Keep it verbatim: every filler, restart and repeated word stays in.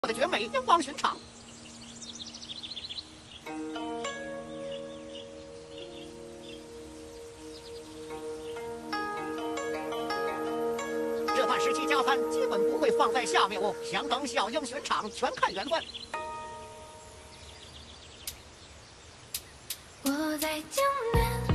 我的绝美阳光寻常。这段时期加餐基本不会放在下面哦，相等效应寻常，全看缘分。 我在江南。